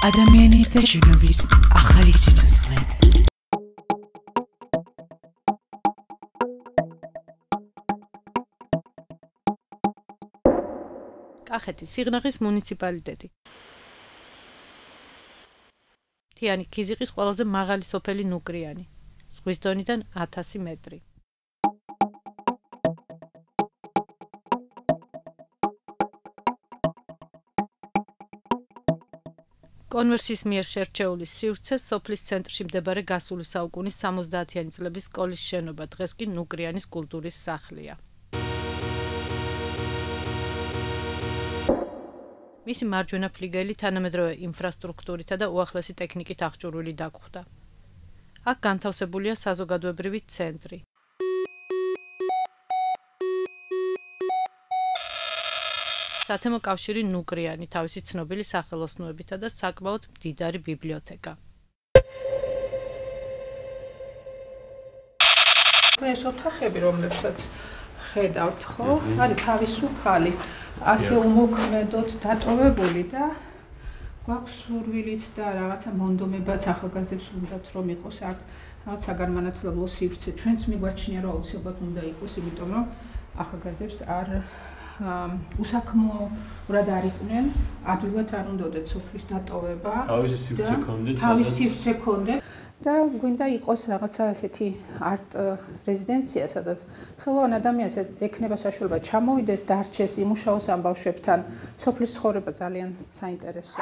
ადამიანის და შენობის ახალი სიცოცხლე. კახეთის სიღნაღის მუნიციპალიტეტი. თიანი ქიზიყის ყველაზე მაღალი სოფელი ნუკრიანი. ზღვის დონიდან 1000 მეტრი. კონვერსიის მიერ შერჩეული სივრცე სოფლის ცენტრში მდებარე გასული საუკუნის 70-იანი წლების სკოლის შენობა, დღეს კი ნუკრიანის კულტურის სახლია. მისი მარჯვენა ფლიგელი თანამედროვე ინფრასტრუქტურითა და უახლესი ტექნიკით აღჭურვილი დაგხვდა. აქ განთავსებულია საზოგადოებრივი ცენტრი. სათემო კავშირი ნუკრიანი, თავისი ცნობილი სახელოსნოებითა და საკმაოდ მდიდარი ბიბლიოთეკა. ეს ოთახები, რომლებსაც ხედავთ, ხო? არის თავისუფალი, ასე უმოქმედოდ დატოვებული და გვაქვს სურვილიც და რაღაცა მონდომებაც ახალგაზრდებს უნდათ რომ იყოს აქ რაღაც საგანმანათლებლო სივრცე. ჩვენც მიგვაჩნია რომ აუცილებლად უნდა იყოს, იმიტომ რომ ახალგაზრდებს არ უსაქმოურად არ იყვნენ, ადვილად არ უნდათ სოფლის დატოვება. თავისი სივრცე ქონდეთ, თავისი სივრცე ქონდეთ. და გვინდა იყოს რაღაცა ასეთი არტ რეზიდენცია, სადაც ხელოვან ადამიანს ექნება საშუალება ჩამოვიდეს, დარჩეს, იმუშაოს ამ ბავშვებთან. სოფლის ცხოვრება ძალიან საინტერესოა.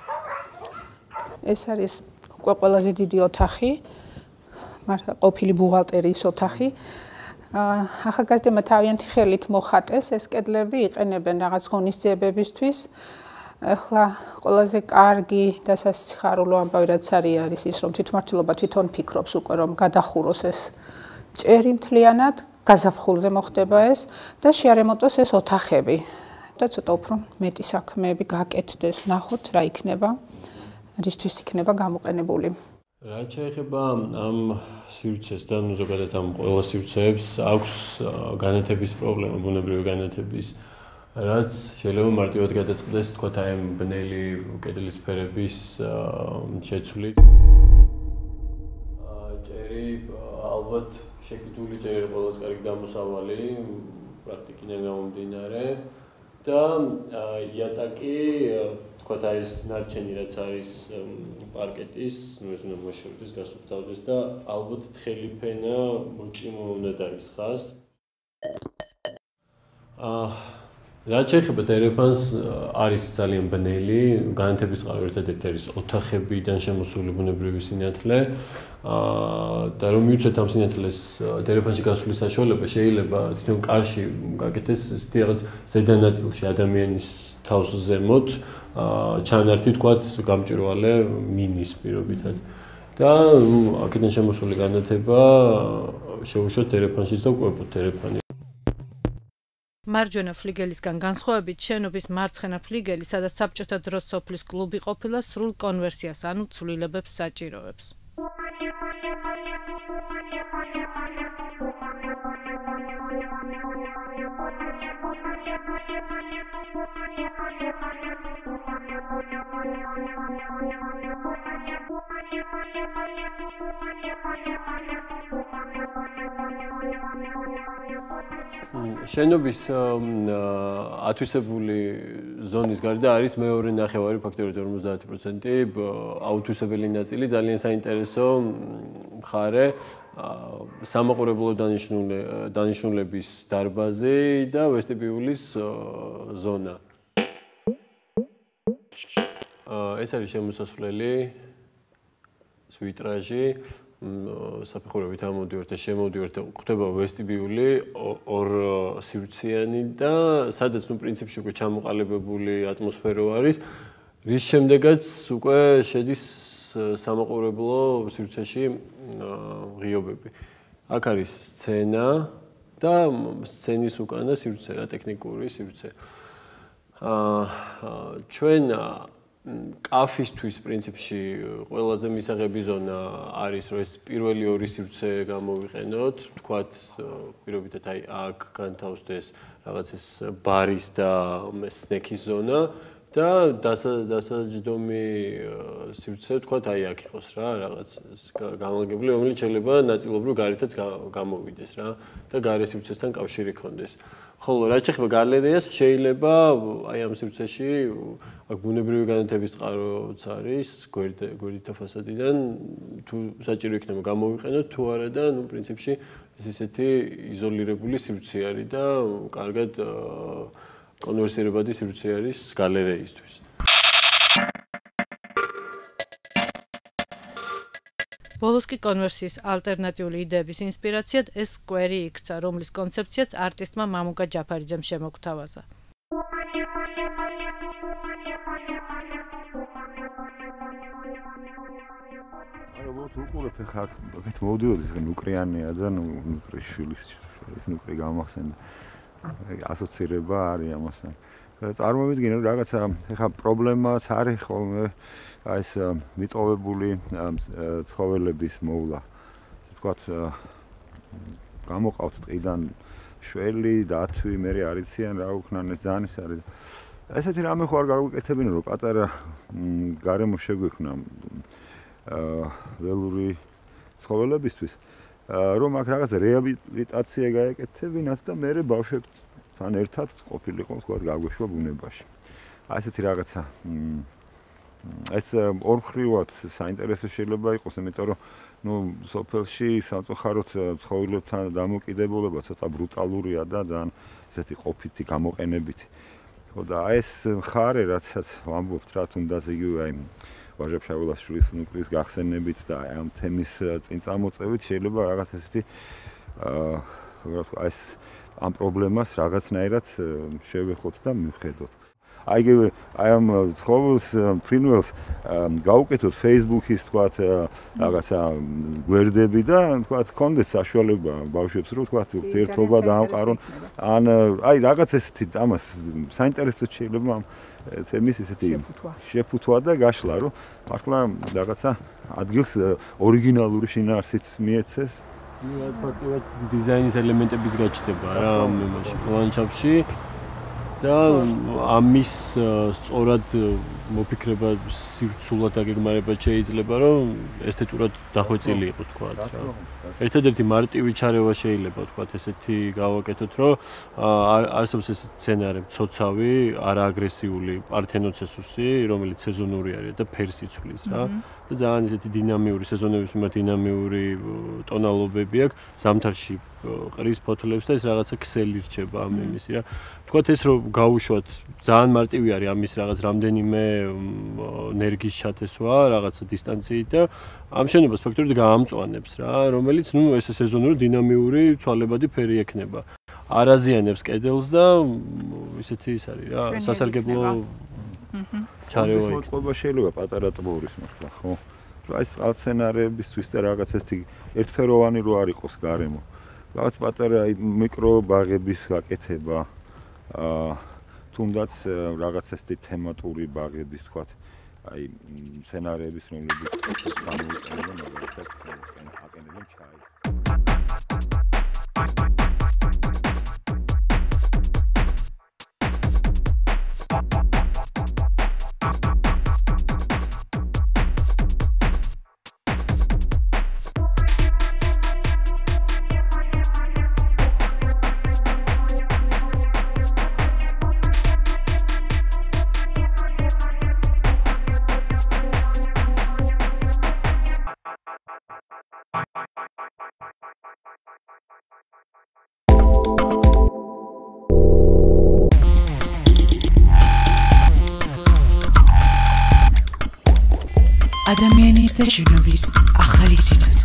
ეს არის ყველაზე დიდი ოთახი, მართლა ყოფილი ბუღალტერიის ოთახი. ახალგაზრდებმა თავიანთი ხელით მოხატეს, ეს კედლები იყენებენ რაღაც ღონისძიებებისთვის. ახლა ყველაზე კარგი და სასიხარულო ამბავი რაც არის ის რომ თვითმმართველობა თვითონ ფიქრობს უკვე რომ გადახუროს ეს ჭერი მთლიანად, გაზაფხულზე მოხდება ეს და შეარემონტოს ეს ოთახები და ცოტა უფრო მეტი საქმეები გაკეთდეს, ნახოთ რა იქნება, რისთვის იქნება გამოყენებული. რაც შეეხება ამ სივრცეს და ზოგადად ამ ყველა სივრცეებს აქვს განათების პრობლემა, ბუნებრივი განათების რაც შეიძლება მარტივად გადაწყდეს თქვა აი ამ ბნელი კედლის ფერების შეცვლით. ჭერი ალბათ შეკიდული ჭერი ყველაზე კარგი დამოსავალი პრაქტიკიდან გამომდინარე და იატაკი თქვა აი ეს ნარჩენი რაც არის პარკეტის, ну ეს უნდა მოშორდეს, გასუფთავდეს და ალბათ თხელი ფენა მოჭიმო უნდა დაისხას. რაც შეეხება დერეფანს არის ძალიან ბნელი, განათების წყარო ერთადერთი არის ოთახებიდან შემოსული ბუნებრივი სინათლე. და რომ მივცეთ ამ სინათლეს დერეფანში გასვლის საშუალება, შეიძლება თვითონ კარში გაკეთდეს ესეთი რაღაც ზედა ნაწილში ადამიანის თავს ზემოთ ჩანართი თქვათ გამჭვირვალე მინის პირობითად. და აქედან შემოსული განათება შეუშვათ დერეფანშიც და ყვებოთ დერეფანი. მარჯვენა ფლიგელისგან განსხვავებით შენობის მარცხენა ფლიგელი, სადაც საბჭოთა დროს სოფლის კლუბი ყოფილა, სრულ კონვერსიას, ანუ ცვლილებებს საჭიროებს. შენობის ათვისებული ზონის გარდა არის მეორე ნახევარი ფაქტობრივად 50% აუთვისებელი ნაწილი, ძალიან საინტერესო მხარე სამაყურებლო დანიშნულების დარბაზი და ვესტიბიულის ზონა. ეს არის შემოსასვლელი, ვიტრაჟი, საფეხურებით ამოდივართ და შემოდივართ და გვხვდება ვესტიბიული ორ სივრციანი და სადაც პრინციპში უკვე ჩამოყალიბებული ატმოსფერო არის, რის შემდეგაც უკვე შედის სამაყურებლო სივრცეში ღიობები. აქ არის სცენა და სცენის უკანა სივრცე, ტექნიკური სივრცე. ჩვენ კაფისთვის პრინციპში ყველაზე მისაღები ზონა არის რომ ეს პირველი ორი სივრცე გამოვიყენოთ, თქვათ პირობითად აი აქ განთავსდეს რაღაც ეს ბარის და სნექის ზონა და დასაჯდომი სივრცე თქვათ აი აქ იყოს რა რაღაც განლაგებული რომელიც შეიძლება ნაწილობრივ გარეთაც გამოვიდეს რა და გარე სივრცესთან კავშირი ქონდეს. ხოლო რაც შეეხება გალერეას შეიძლება აი ამ სივრცეში აქ ბუნებრივი განათების წყაროც არის გვერდითა ფასადიდან თუ საჭირო იქნება გამოვიყენოთ თუ არა და ნუ პრინციპში ეს ისეთი იზოლირებული სივრცე არის და კარგად კონვერსირებადი სივრცე არის გალერეისთვის. ბოლოს კი კონვერსიის ალტერნატიული იდეების ინსპირაციად ეს სკვერი იქცა, რომლის კონცეფციაც არტისტმა მამუკა ჯაფარიძემ შემოგთავაზა. როგორც უყურებ ხა აქეთ მოვდიოდი ნუკრიანია და ნუკრის შვილის ნუკრი გამახსენდა. ასოცირება არის ამასთან. წარმოვიდგინე რომ რაღაცა ხა პრობლემაც არის ხოლმე აი ეს მიტოვებული ცხოველების მოვლა. თქვათ გამოყავთ ტყიდან შველი, დათვი, მე არიციან რა უქნან ეს ძალიან ის არის. ესეთი რამე ხო არ გაგვიკეთებინა რომ პატარა გარემო შეგვექნა ველური ცხოველებისთვის. რომ აქ რაღაც რეაბილიტაცია გაეკეთებინათ და მე ბავშვებთან ერთად ყოფილიყო თქვათ გაგვეშვა ბუნებაში. აი ესეთი რაღაცა ეს ორმხრივად საინტერესო შეიძლება იყოს, იმიტომ რომ ნუ სოფელში სამწუხაროდ ცხოველებთან დამოკიდებულება ცოტა ბრუტალურია და ძალიან ესეთი ყოფითი გამოყენებითი. ხო და აი ეს მხარე რაცაც ვამბობთ რა თუნდაც იგივე აი ვაჟებ შაველაშვილის ნუკრის გახსენებით და ამ თემის წინ წამოწევით შეიძლება რაღაც ესეთი ეს ამ პრობლემას რაღაცნაირად შევეხოთ და მივხედოთ. აი ამ ცხოველს ფრინველს გავუკეთოთ Facebook-ის თქვათ რაღაცა გვერდები და თქვათ კონდეს საშუალება ბავშვებს რომ თქვათ ერთობა დაამყარონ ან აი რაღაც ესეთი ამას საინტერესო შეიძლება ამ თემის ესეთი შეფუთვა და გაშლა რომ მართლა რაღაცა ადგილს ორიგინალური შინაარსიც მიეცეს. ნუ რაც ფაქტობრივად დიზაინის ელემენტებიც გაჩნდება რა ამ ლანდშაფტში და ამის სწორად მოფიქრება სირცულად აგეგმარება შეიძლება რომ ესთეტურად დახვეწილი იყოს თქვა რა. ერთადერთი მარტივი ჩარევა შეიძლება თქვა ესეთი გავაკეთოთ რომ არსებობს ეს სცენარი მცოცავი, არააგრესიული პართენოცესუსი, რომელიც სეზონური არის და ფერს იცვლის რა. და ძალიან ისეთი დინამიური სეზონების მიმართ დინამიური ტონალობები აქვს ზამთარში ყრის ფოთლებს და ეს რაღაცა ქსელი რჩება ამ იმისი რა. თქვათ ეს რომ გაუშვათ ძალიან მარტივი არის ამის რაღაც რამდენიმე ენერგიის ჩათესვა რაღაცა დისტანციით და ამ შენობას ფაქტობრივად გაამწვანებს რა, რომელიც ნუ ეს სეზონური დინამიური ცვალებადი ფერი ექნება. არაზიანებს კედელს და ისეთი ის არის რა, სასარგებლო ჩარევა იქნება. წყობა შეიძლება პატარა ტბორის მართლა, ხო? აი ეს წყალმცენარეებისთვის და რაღაც ესეთი ერთფეროვანი რო არ იყოს გარემო. რაღაც პატარა მიკრობაღების გაკეთება, თუნდაც რაღაც ესეთი თემატური ბაღების, თქვათ, აი სცენარეების, რომლებიც გამოიყენება, მაგალითად, აკენებენ ჩაის. ადამიანის და შენობის ახალი სიცოცხლე.